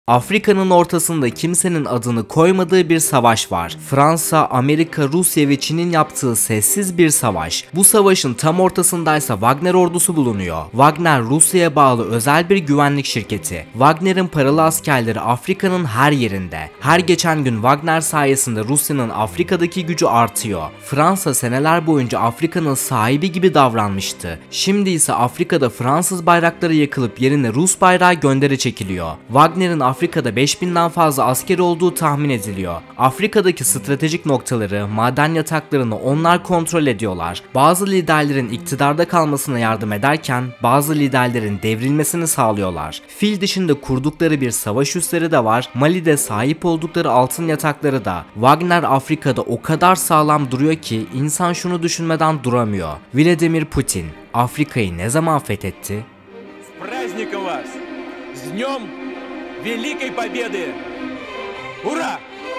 Afrika'nın ortasında kimsenin adını koymadığı bir savaş var. Fransa, Amerika, Rusya ve Çin'in yaptığı sessiz bir savaş. Bu savaşın tam ortasındaysa Wagner ordusu bulunuyor. Wagner, Rusya'ya bağlı özel bir güvenlik şirketi. Wagner'in paralı askerleri Afrika'nın her yerinde. Her geçen gün Wagner sayesinde Rusya'nın Afrika'daki gücü artıyor. Fransa seneler boyunca Afrika'nın sahibi gibi davranmıştı. Şimdi ise Afrika'da Fransız bayrakları yakılıp yerine Rus bayrağı gönderi çekiliyor. Wagner'in Afrika'da 5000'den fazla asker olduğu tahmin ediliyor. Afrika'daki stratejik noktaları, maden yataklarını onlar kontrol ediyorlar. Bazı liderlerin iktidarda kalmasına yardım ederken bazı liderlerin devrilmesini sağlıyorlar. Fil dışında kurdukları bir savaş üsleri de var. Mali'de sahip oldukları altın yatakları da. Wagner Afrika'da o kadar sağlam duruyor ki insan şunu düşünmeden duramıyor. Vladimir Putin Afrika'yı ne zaman fethetti? Великой Победы! Ура!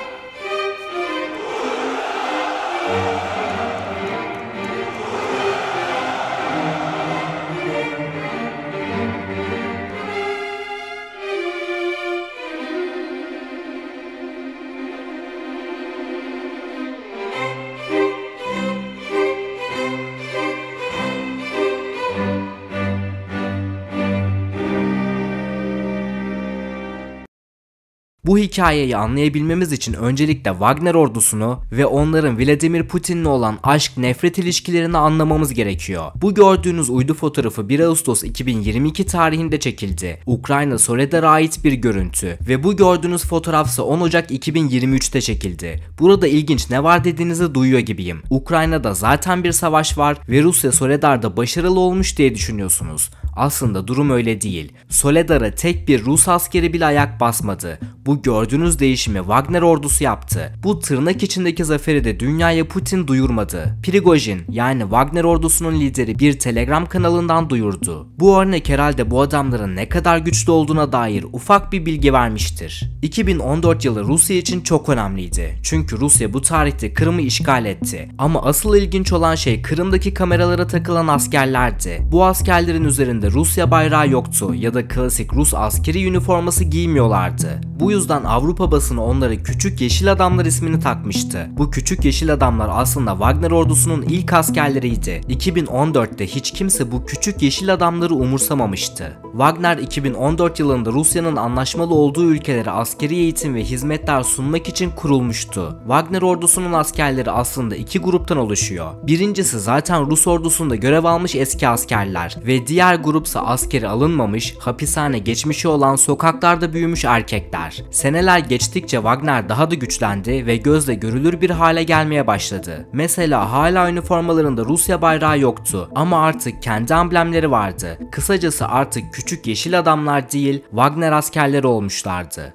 Bu hikayeyi anlayabilmemiz için öncelikle Wagner ordusunu ve onların Vladimir Putin'le olan aşk-nefret ilişkilerini anlamamız gerekiyor. Bu gördüğünüz uydu fotoğrafı 1 Ağustos 2022 tarihinde çekildi. Ukrayna Soledar'a ait bir görüntü ve bu gördüğünüz fotoğraf ise 10 Ocak 2023'te çekildi. Burada ilginç ne var dediğinizi duyuyor gibiyim. Ukrayna'da zaten bir savaş var ve Rusya Soledar'da başarılı olmuş diye düşünüyorsunuz. Aslında durum öyle değil. Soledar'a tek bir Rus askeri bile ayak basmadı. Bu gördüğünüz değişimi Wagner ordusu yaptı. Bu tırnak içindeki zaferi de dünyaya Putin duyurmadı. Prigojin yani Wagner ordusunun lideri bir Telegram kanalından duyurdu. Bu örnek herhalde bu adamların ne kadar güçlü olduğuna dair ufak bir bilgi vermiştir. 2014 yılı Rusya için çok önemliydi. Çünkü Rusya bu tarihte Kırım'ı işgal etti. Ama asıl ilginç olan şey Kırım'daki kameralara takılan askerlerdi. Bu askerlerin üzerinde Rusya bayrağı yoktu ya da klasik Rus askeri üniforması giymiyorlardı. Bu yüzden Avrupa basını onlara Küçük Yeşil Adamlar ismini takmıştı. Bu Küçük Yeşil Adamlar aslında Wagner ordusunun ilk askerleriydi. 2014'te hiç kimse bu Küçük Yeşil Adamları umursamamıştı. Wagner 2014 yılında Rusya'nın anlaşmalı olduğu ülkelere askeri eğitim ve hizmetler sunmak için kurulmuştu. Wagner ordusunun askerleri aslında iki gruptan oluşuyor. Birincisi zaten Rus ordusunda görev almış eski askerler ve diğer grupsa askeri alınmamış, hapishane geçmişi olan sokaklarda büyümüş erkekler. Seneler geçtikçe Wagner daha da güçlendi ve gözle görülür bir hale gelmeye başladı. Mesela hala üniformalarında Rusya bayrağı yoktu ama artık kendi amblemleri vardı. Kısacası artık Küçük Yeşil Adamlar değil, Wagner askerleri olmuşlardı.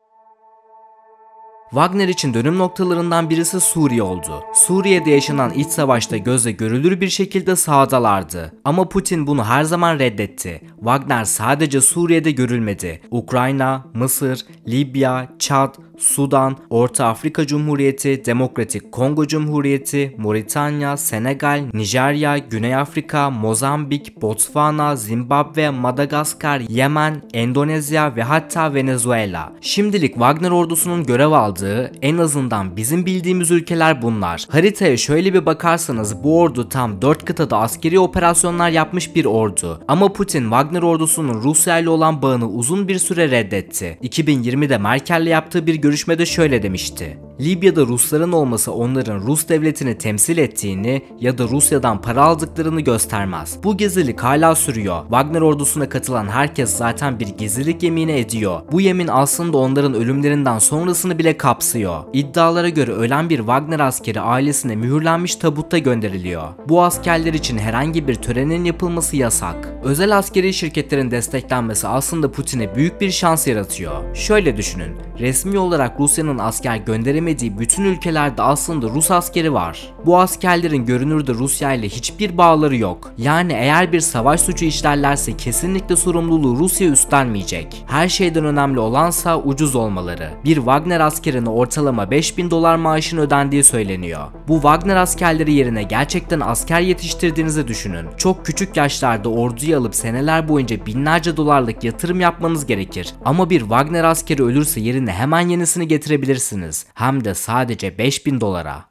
Wagner için dönüm noktalarından birisi Suriye oldu. Suriye'de yaşanan iç savaşta gözle görülür bir şekilde sahadalardı. Ama Putin bunu her zaman reddetti. Wagner sadece Suriye'de görülmedi. Ukrayna, Mısır, Libya, Çad, Sudan, Orta Afrika Cumhuriyeti, Demokratik Kongo Cumhuriyeti, Moritanya, Senegal, Nijerya, Güney Afrika, Mozambik, Botswana, Zimbabwe, Madagaskar, Yemen, Endonezya ve hatta Venezuela. Şimdilik Wagner ordusunun görev aldığı en azından bizim bildiğimiz ülkeler bunlar. Haritaya şöyle bir bakarsanız bu ordu tam 4 kıtada askeri operasyonlar yapmış bir ordu. Ama Putin Wagner ordusunun Rusya ile olan bağını uzun bir süre reddetti. 2020'de Merkel'le yaptığı bir görüşmede şöyle demişti: Libya'da Rusların olması onların Rus devletini temsil ettiğini ya da Rusya'dan para aldıklarını göstermez. Bu gizlilik hala sürüyor. Wagner ordusuna katılan herkes zaten bir gizlilik yemini ediyor. Bu yemin aslında onların ölümlerinden sonrasını bile kapsıyor. İddialara göre ölen bir Wagner askeri ailesine mühürlenmiş tabutta gönderiliyor. Bu askerler için herhangi bir törenin yapılması yasak. Özel askeri şirketlerin desteklenmesi aslında Putin'e büyük bir şans yaratıyor. Şöyle düşünün, resmi olarak Rusya'nın asker gönderimi görmediği bütün ülkelerde aslında Rus askeri var. Bu askerlerin görünürde Rusya ile hiçbir bağları yok. Yani eğer bir savaş suçu işlerlerse kesinlikle sorumluluğu Rusya üstlenmeyecek. Her şeyden önemli olansa ucuz olmaları. Bir Wagner askerine ortalama $5.000 maaşın ödendiği söyleniyor. Bu Wagner askerleri yerine gerçekten asker yetiştirdiğinizi düşünün. Çok küçük yaşlarda orduyu alıp seneler boyunca binlerce dolarlık yatırım yapmanız gerekir. Ama bir Wagner askeri ölürse yerine hemen yenisini getirebilirsiniz. Hem de sadece $5.000'a.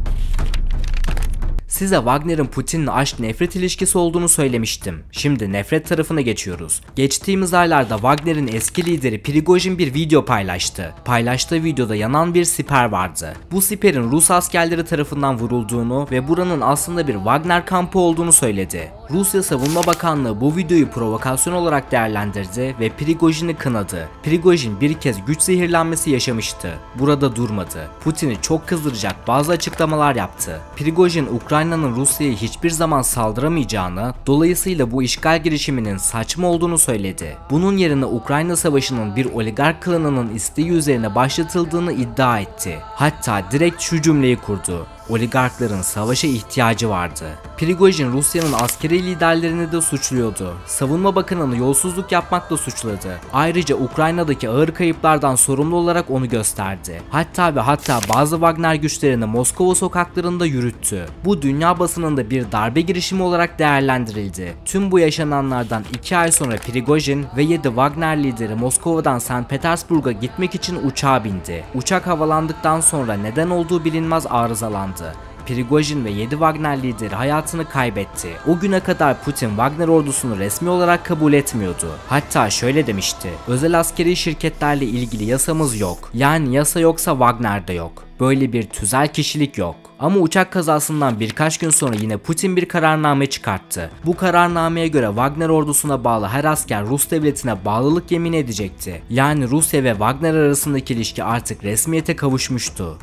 Size Wagner'in Putin'le aşk nefret ilişkisi olduğunu söylemiştim. Şimdi nefret tarafına geçiyoruz. Geçtiğimiz aylarda Wagner'in eski lideri Prigojin bir video paylaştı. Paylaştığı videoda yanan bir siper vardı. Bu siperin Rus askerleri tarafından vurulduğunu ve buranın aslında bir Wagner kampı olduğunu söyledi. Rusya Savunma Bakanlığı bu videoyu provokasyon olarak değerlendirdi ve Prigojin'i kınadı. Prigojin bir kez güç zehirlenmesi yaşamıştı. Burada durmadı. Putin'i çok kızdıracak bazı açıklamalar yaptı. Prigojin, Ukrayna'nın Rusya'ya hiçbir zaman saldıramayacağını, dolayısıyla bu işgal girişiminin saçma olduğunu söyledi. Bunun yerine Ukrayna Savaşı'nın bir oligark klanının isteği üzerine başlatıldığını iddia etti. Hatta direkt şu cümleyi kurdu: oligarkların savaşa ihtiyacı vardı. Prigojin Rusya'nın askeri liderlerini de suçluyordu. Savunma Bakanı'nı yolsuzluk yapmakla suçladı. Ayrıca Ukrayna'daki ağır kayıplardan sorumlu olarak onu gösterdi. Hatta bazı Wagner güçlerini Moskova sokaklarında yürüttü. Bu dünya basınında bir darbe girişimi olarak değerlendirildi. Tüm bu yaşananlardan 2 ay sonra Prigojin ve 7 Wagner lideri Moskova'dan St. Petersburg'a gitmek için uçağa bindi. Uçak havalandıktan sonra neden olduğu bilinmez arızalandı. Prigojin ve 7 Wagner lideri hayatını kaybetti. O güne kadar Putin Wagner ordusunu resmi olarak kabul etmiyordu. Hatta şöyle demişti: özel askeri şirketlerle ilgili yasamız yok. Yani yasa yoksa Wagner'de yok. Böyle bir tüzel kişilik yok. Ama uçak kazasından birkaç gün sonra yine Putin bir kararname çıkarttı. Bu kararnameye göre Wagner ordusuna bağlı her asker Rus devletine bağlılık yemin edecekti. Yani Rusya ve Wagner arasındaki ilişki artık resmiyete kavuşmuştu.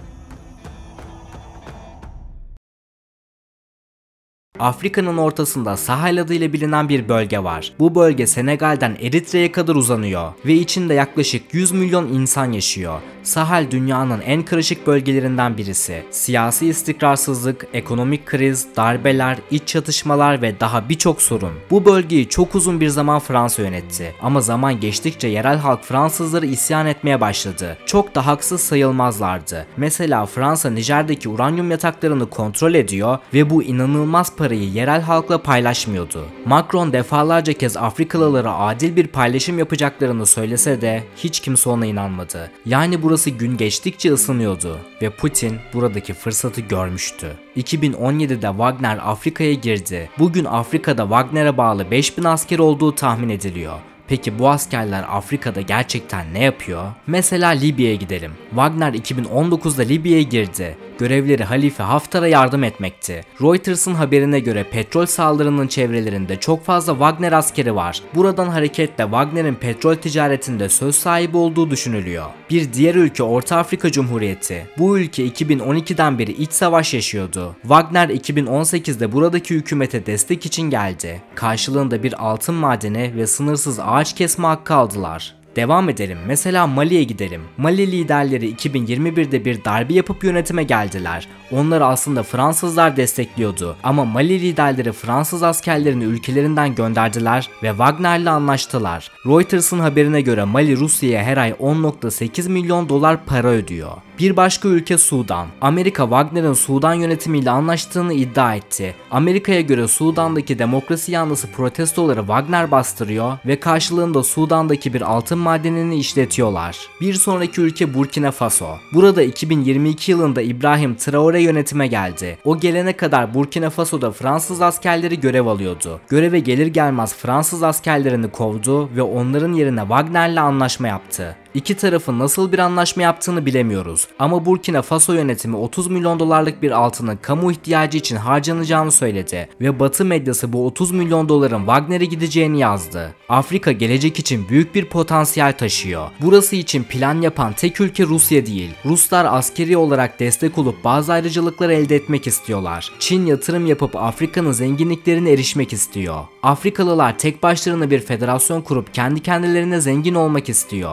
Afrika'nın ortasında Sahel adıyla bilinen bir bölge var. Bu bölge Senegal'den Eritre'ye kadar uzanıyor ve içinde yaklaşık 100 milyon insan yaşıyor. Sahel dünyanın en karışık bölgelerinden birisi. Siyasi istikrarsızlık, ekonomik kriz, darbeler, iç çatışmalar ve daha birçok sorun. Bu bölgeyi çok uzun bir zaman Fransa yönetti. Ama zaman geçtikçe yerel halk Fransızları isyan etmeye başladı. Çok da haksız sayılmazlardı. Mesela Fransa Nijer'deki uranyum yataklarını kontrol ediyor ve bu inanılmaz parayı yerel halkla paylaşmıyordu. Macron defalarca kez Afrikalılara adil bir paylaşım yapacaklarını söylese de hiç kimse ona inanmadı. Yani burası gün geçtikçe ısınıyordu ve Putin buradaki fırsatı görmüştü. 2017'de Wagner Afrika'ya girdi. Bugün Afrika'da Wagner'e bağlı 5000 asker olduğu tahmin ediliyor. Peki bu askerler Afrika'da gerçekten ne yapıyor? Mesela Libya'ya gidelim. Wagner 2019'da Libya'ya girdi. Görevleri Halife Haftar'a yardım etmekti. Reuters'ın haberine göre petrol sahalarının çevrelerinde çok fazla Wagner askeri var. Buradan hareketle Wagner'in petrol ticaretinde söz sahibi olduğu düşünülüyor. Bir diğer ülke Orta Afrika Cumhuriyeti. Bu ülke 2012'den beri iç savaş yaşıyordu. Wagner 2018'de buradaki hükümete destek için geldi. Karşılığında bir altın madeni ve sınırsız ağaç kesme hakkı aldılar. Devam edelim. Mesela Mali'ye gidelim. Mali liderleri 2021'de bir darbe yapıp yönetime geldiler. Onları aslında Fransızlar destekliyordu. Ama Mali liderleri Fransız askerlerini ülkelerinden gönderdiler ve Wagner'le anlaştılar. Reuters'ın haberine göre Mali Rusya'ya her ay 10.8 milyon dolar para ödüyor. Bir başka ülke Sudan. Amerika Wagner'ın Sudan yönetimiyle anlaştığını iddia etti. Amerika'ya göre Sudan'daki demokrasi yanlısı protestoları Wagner bastırıyor ve karşılığında Sudan'daki bir altın madenini işletiyorlar. Bir sonraki ülke Burkina Faso. Burada 2022 yılında İbrahim Traore yönetime geldi. O gelene kadar Burkina Faso'da Fransız askerleri görev alıyordu. Göreve gelir gelmez Fransız askerlerini kovdu ve onların yerine Wagner'le anlaşma yaptı. İki tarafın nasıl bir anlaşma yaptığını bilemiyoruz. Ama Burkina Faso yönetimi 30 milyon dolarlık bir altının kamu ihtiyacı için harcanacağını söyledi ve Batı medyası bu 30 milyon doların Wagner'e gideceğini yazdı. Afrika gelecek için büyük bir potansiyel taşıyor. Burası için plan yapan tek ülke Rusya değil. Ruslar askeri olarak destek olup bazı ayrıcalıklar elde etmek istiyorlar. Çin yatırım yapıp Afrika'nın zenginliklerine erişmek istiyor. Afrikalılar tek başlarına bir federasyon kurup kendi kendilerine zengin olmak istiyor. Önümüzdeki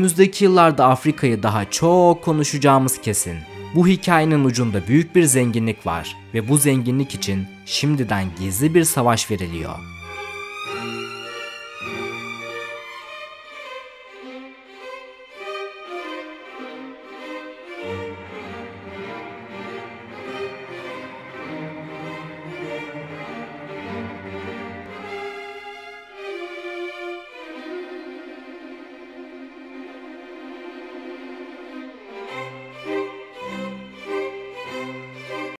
Önümüzdeki yıllarda Afrika'yı daha çok konuşacağımız kesin. Bu hikayenin ucunda büyük bir zenginlik var ve bu zenginlik için şimdiden gizli bir savaş veriliyor.